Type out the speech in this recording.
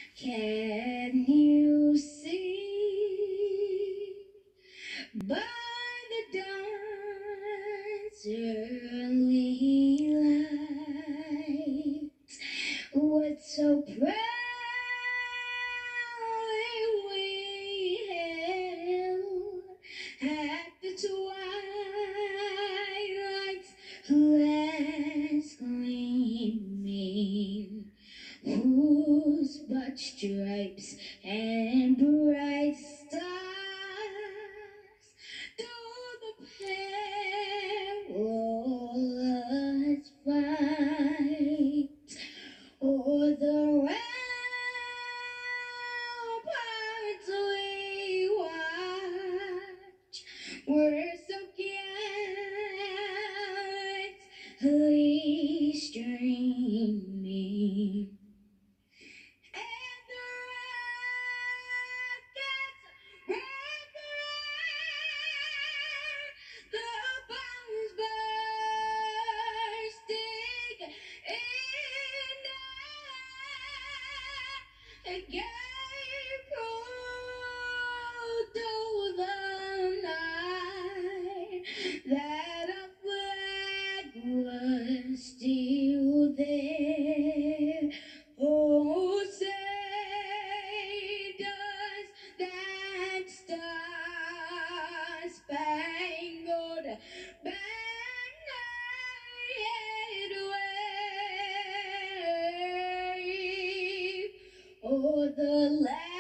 Can you see by the dawn's early light what so proudly we hailed at the twilight's last gleaming, whose broad stripes and bright stars through the perilous fight o'er the ramparts we watch were so gallantly streaming. And the rockets roared, the bombs bursting in air, gave proof to the night that our flag was still there. Oh, say does that star-spangled banner yet wave o'er the land